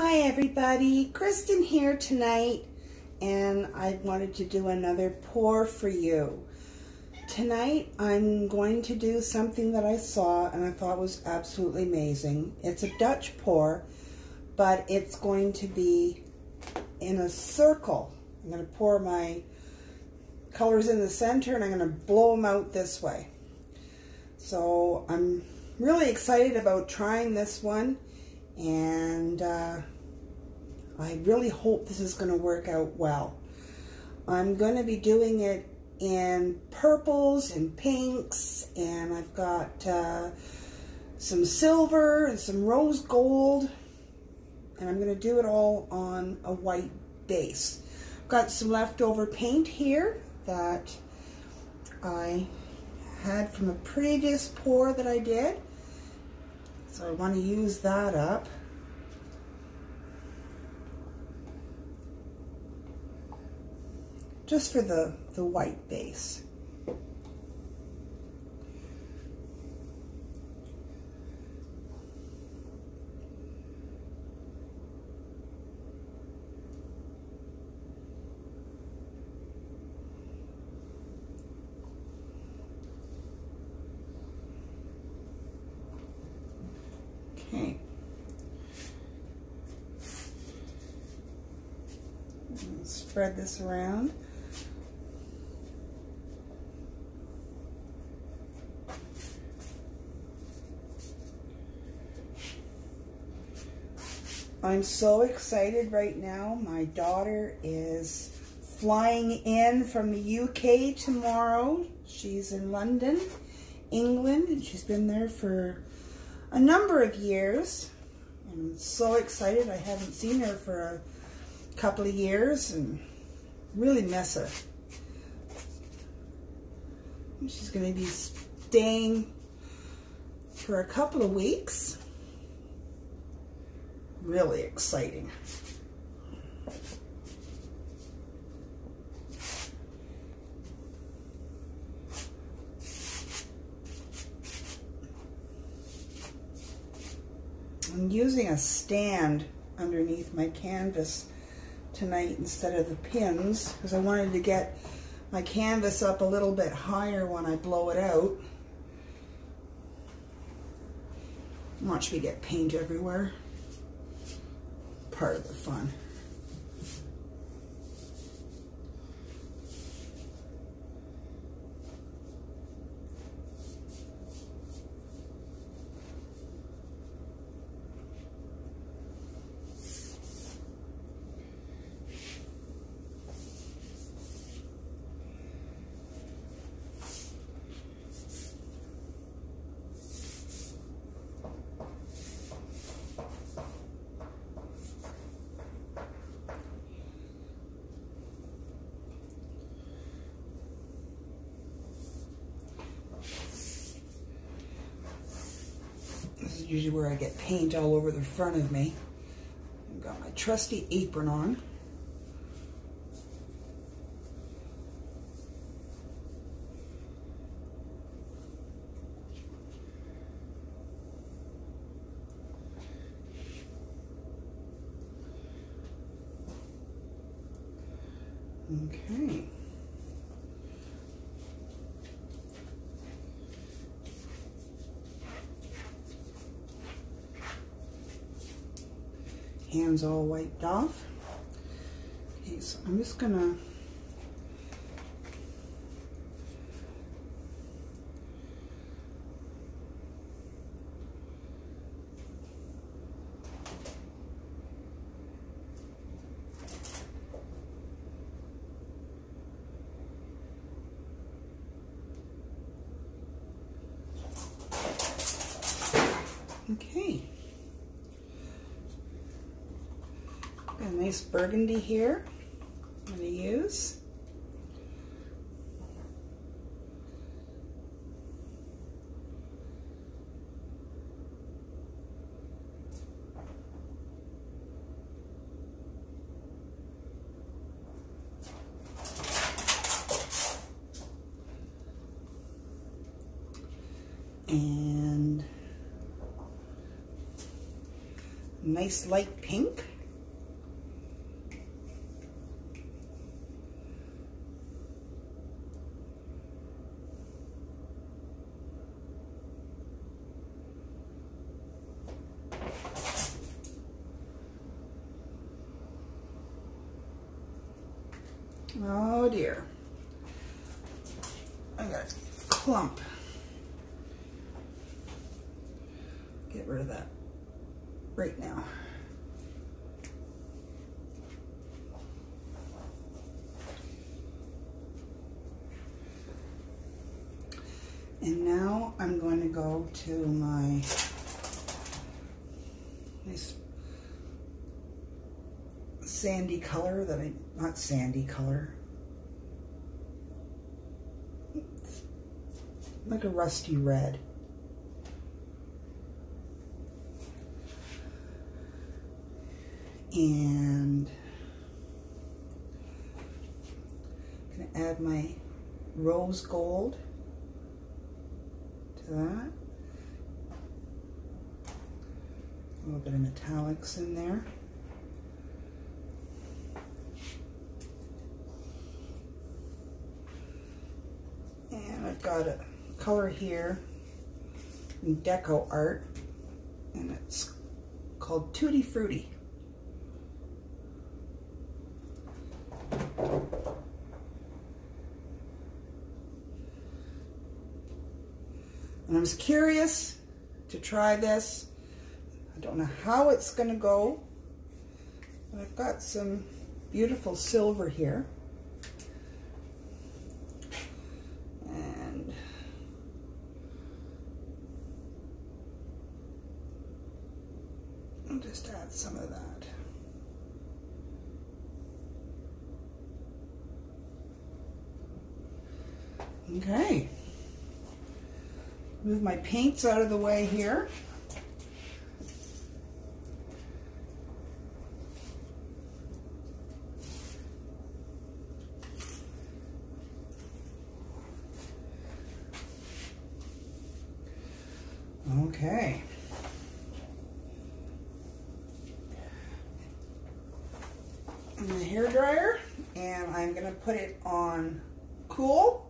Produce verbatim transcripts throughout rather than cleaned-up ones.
Hi everybody, Kristen here tonight, and I wanted to do another pour for you. Tonight I'm going to do something that I saw and I thought was absolutely amazing. It's a Dutch pour, but it's going to be in a circle. I'm going to pour my colors in the center and I'm going to blow them out this way. So I'm really excited about trying this one. And uh, I really hope this is going to work out well. I'm going to be doing it in purples and pinks, and I've got uh, some silver and some rose gold, and I'm going to do it all on a white base. I've got some leftover paint here that I had from a previous pour that I did. So I want to use that up. Just for the, the white base. Okay. Spread this around. I'm so excited right now. My daughter is flying in from the U K tomorrow. She's in London, England, and she's been there for a number of years. I'm so excited. I haven't seen her for a couple of years and really miss her. She's going to be staying for a couple of weeks. Really exciting. I'm using a stand underneath my canvas tonight instead of the pins because I wanted to get my canvas up a little bit higher when I blow it out. Watch me get paint everywhere. Part of the fun. This is usually where I get paint all over the front of me. I've got my trusty apron on. Okay. Hands all wiped off. Okay, so I'm just gonna okay. Got a nice burgundy here I'm going to use. And nice light pink. Oh dear. I got a clump. Get rid of that right now. And now I'm going to go to my nice sandy color that I, not sandy color, like a rusty red. And I'm going to add my rose gold to that. A little bit of metallics in there. And I've got a color here in Deco Art, and it's called Tutti Frutti. And I was curious to try this. I don't know how it's going to go, but I've got some beautiful silver here. And I'll just add some of that. Okay. Move my paints out of the way here. Okay. And the hair dryer, and I'm going to put it on cool.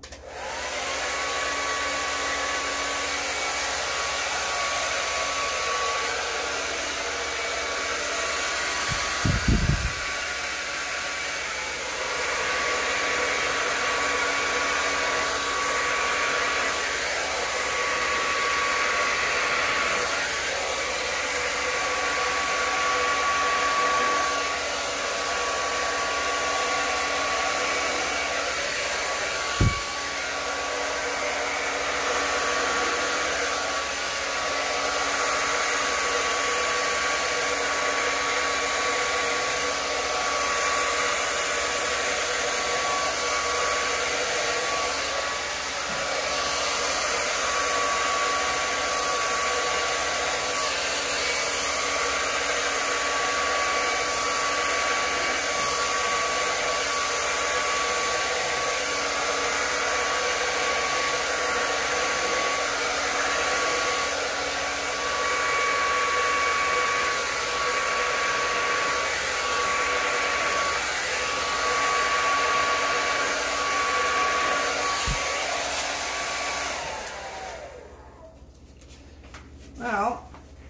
Well,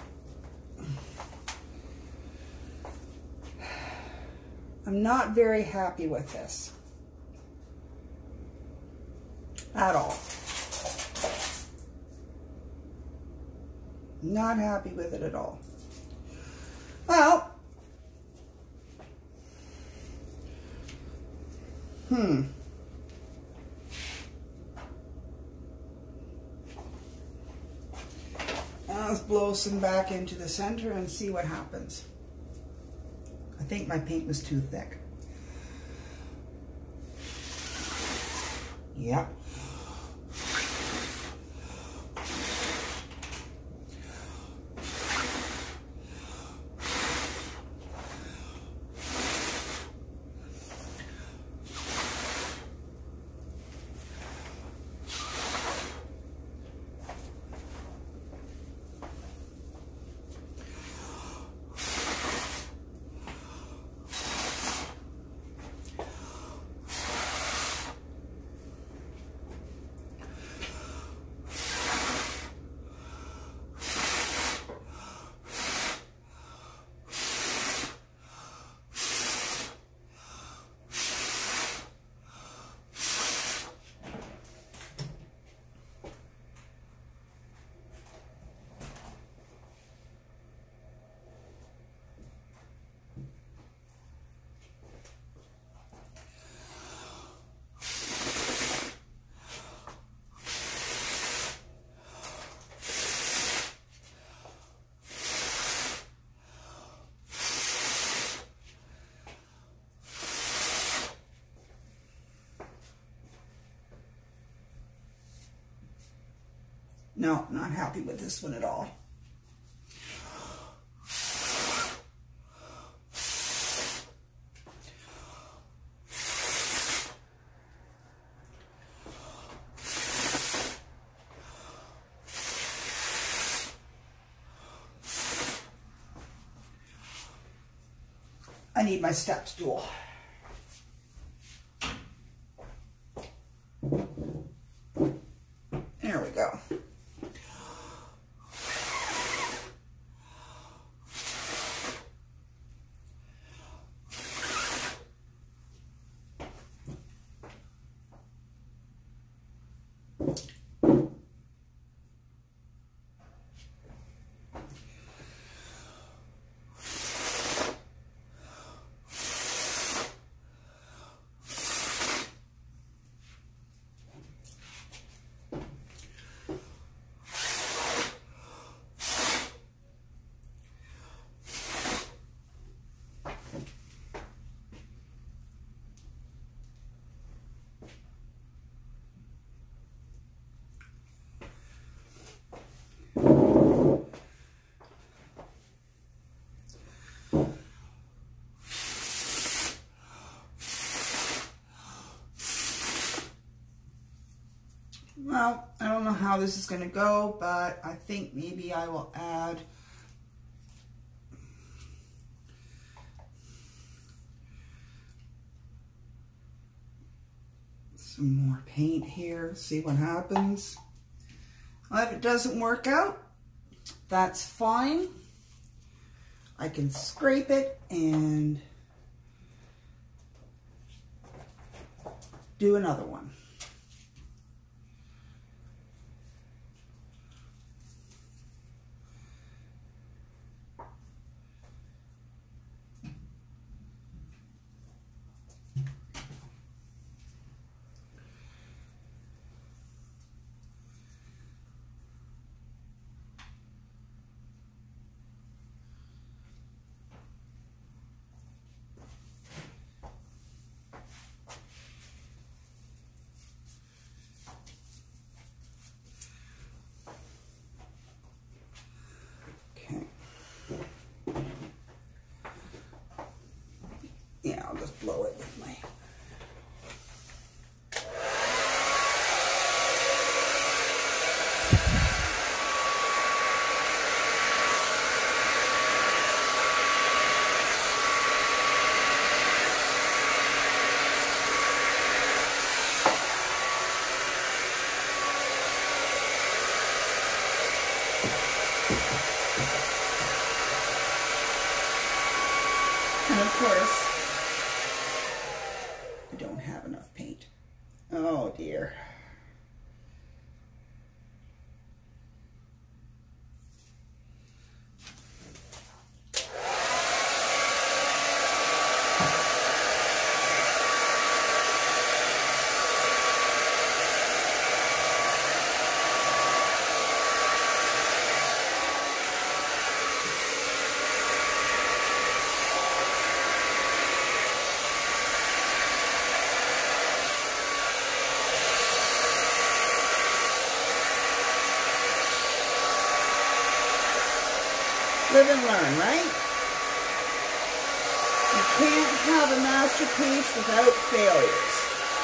I'm not very happy with this at all. Not happy with it at all. Well, hmm. Let's blow some back into the center and see what happens. I think my paint was too thick. Yep. No, not happy with this one at all. I need my step stool. There we go. Well, I don't know how this is going to go, but I think maybe I will add some more paint here, see what happens. Well, if it doesn't work out, that's fine. I can scrape it and do another one. Yeah, I'll just blow it with my... And of course, I don't have enough paint. Oh dear. Live and learn, right? You can't have a masterpiece without failures.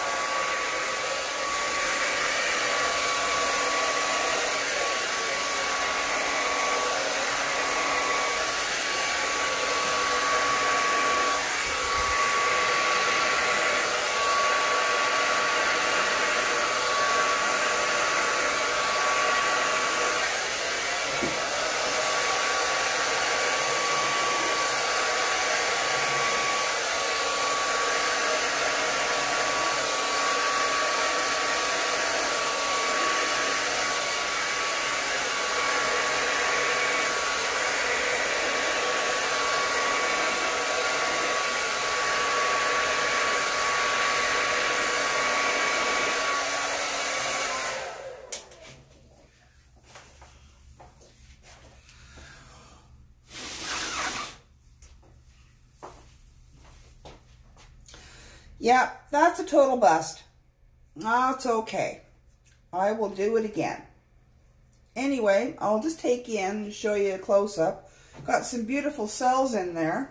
Yeah, that's a total bust. That's okay. I will do it again. anyway, I'll just take you in and show you a close-up. Got some beautiful cells in there.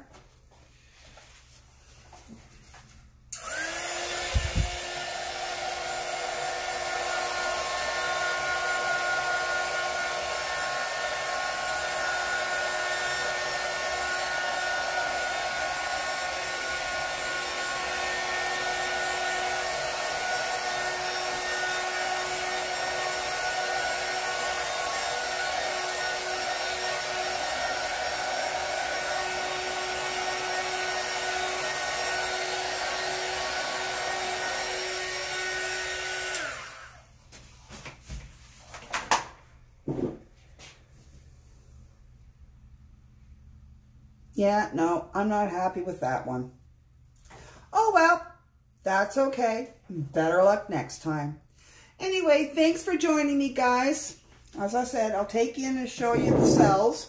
Yeah, no, I'm not happy with that one. Oh, well, that's okay. Better luck next time. Anyway, thanks for joining me, guys. As I said, I'll take you in and show you the cells.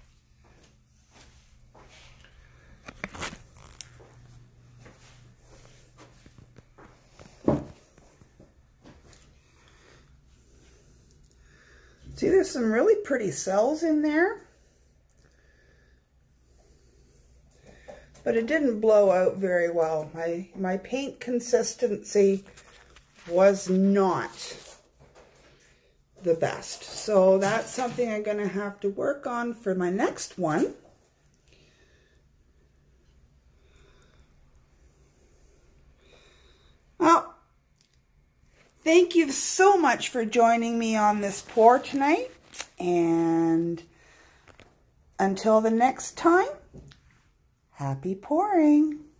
See, there's some really pretty cells in there. But it didn't blow out very well. My, my paint consistency was not the best. So that's something I'm going to have to work on for my next one. Well, thank you so much for joining me on this pour tonight. And until the next time, happy pouring.